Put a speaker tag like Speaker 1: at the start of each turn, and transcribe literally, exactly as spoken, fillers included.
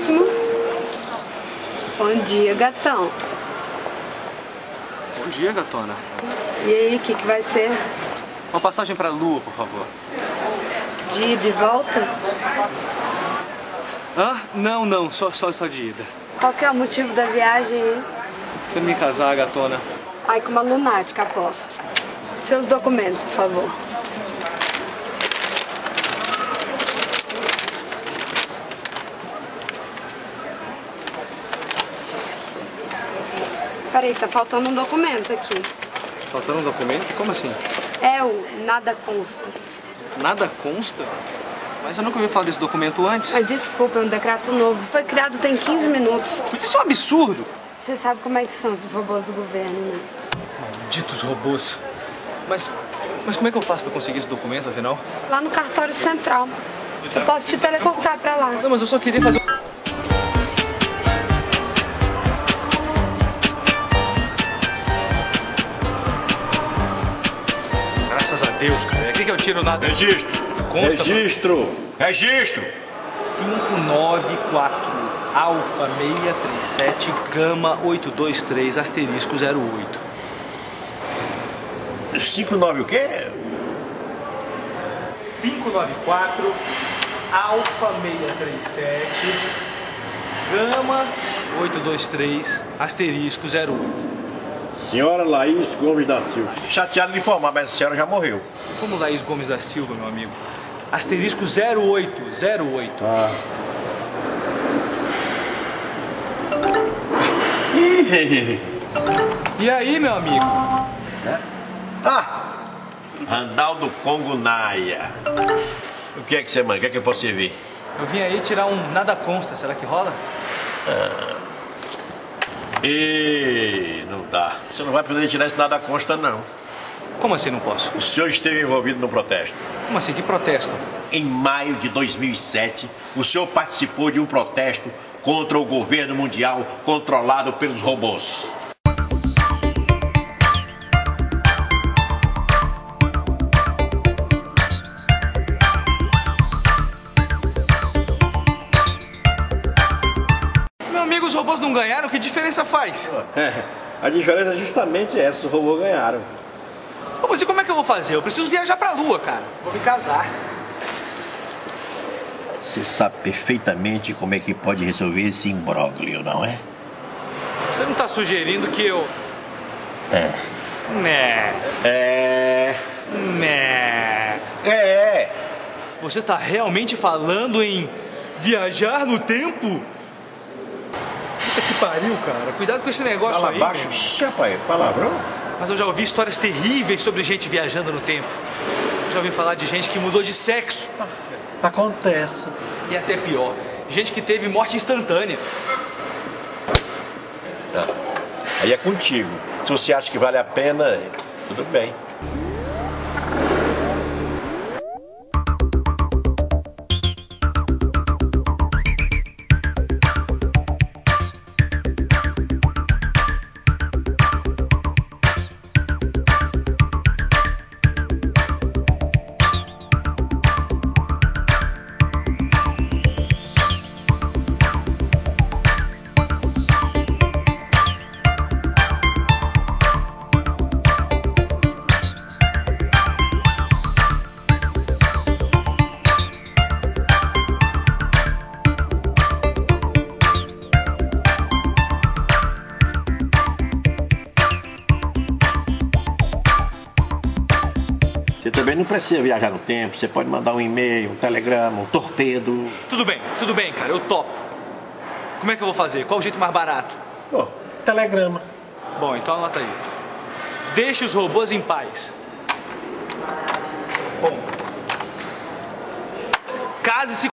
Speaker 1: Próximo. Bom dia, gatão.
Speaker 2: Bom dia, gatona.
Speaker 1: E aí, o que, que vai ser?
Speaker 2: Uma passagem pra Lua, por favor.
Speaker 1: De ida e volta?
Speaker 2: Ah, não, não, só, só, só de ida.
Speaker 1: Qual que é o motivo da viagem, hein?
Speaker 2: Quero me casar, gatona.
Speaker 1: Ai, com uma lunática, aposto. Seus documentos, por favor. Peraí, tá faltando um documento aqui.
Speaker 2: Faltando um documento? Como assim?
Speaker 1: É o nada consta.
Speaker 2: Nada consta? Mas eu nunca ouvi falar desse documento antes.
Speaker 1: Mas desculpa, é um decreto novo. Foi criado tem quinze minutos.
Speaker 2: Mas isso é um absurdo!
Speaker 1: Você sabe como é que são esses robôs do governo, né?
Speaker 2: Malditos robôs. Mas, mas como é que eu faço pra conseguir esse documento, afinal?
Speaker 1: Lá no cartório central. Eu posso te teleportar pra lá.
Speaker 2: Não, mas eu só queria fazer... Graças a Deus, cara. Aqui que eu tiro nada.
Speaker 3: Registro.
Speaker 2: Consta,
Speaker 3: Registro. Registro.
Speaker 2: cinco nove quatro, Alfa seis três sete, Gama oito dois três, asterisco zero oito.
Speaker 3: cinco nove o quê?
Speaker 2: cinco nove quatro, Alfa seis três sete, Gama oito dois três, asterisco zero oito.
Speaker 3: Senhora Laís Gomes da Silva. Chateado de informar, mas a senhora já morreu.
Speaker 2: Como Laís Gomes da Silva, meu amigo? Asterisco zero oito, zero oito.
Speaker 3: Ah.
Speaker 2: E aí, meu amigo?
Speaker 3: É? Ah! Randaldo Congo Naia. O que é que você manda? O que é que eu posso servir?
Speaker 2: Eu vim aí tirar um nada consta, será que rola?
Speaker 3: Ah. E não dá. Você não vai poder tirar esse nada consta, não.
Speaker 2: Como assim não posso?
Speaker 3: O senhor esteve envolvido no protesto.
Speaker 2: Como assim? Que protesto?
Speaker 3: Em maio de dois mil e sete, o senhor participou de um protesto contra o governo mundial controlado pelos robôs.
Speaker 2: Meu amigo, os robôs não ganharam, que diferença faz?
Speaker 3: É, a diferença é justamente essa, os robôs ganharam.
Speaker 2: Pô, mas e como é que eu vou fazer? Eu preciso viajar pra Lua, cara. Vou me casar.
Speaker 3: Você sabe perfeitamente como é que pode resolver esse imbróglio, não é?
Speaker 2: Você não tá sugerindo que eu...
Speaker 3: É.
Speaker 2: Né.
Speaker 3: É.
Speaker 2: Né.
Speaker 3: É.
Speaker 2: Você tá realmente falando em viajar no tempo? Puta que pariu, cara. Cuidado com esse negócio
Speaker 3: Fala
Speaker 2: aí.
Speaker 3: baixo.
Speaker 2: Meu.
Speaker 3: Ixi, rapaz, palavrão.
Speaker 2: Mas eu já ouvi histórias terríveis sobre gente viajando no tempo. Já ouvi falar de gente que mudou de sexo.
Speaker 3: Acontece.
Speaker 2: E até pior, gente que teve morte instantânea.
Speaker 3: Tá. Aí é contigo. Se você acha que vale a pena, tudo bem. Você também não precisa viajar no tempo. Você pode mandar um e-mail, um telegrama, um torpedo.
Speaker 2: Tudo bem, tudo bem, cara, eu topo. Como é que eu vou fazer? Qual o jeito mais barato?
Speaker 3: Oh, telegrama.
Speaker 2: Bom, então anota aí. Deixe os robôs em paz. Bom. Case-se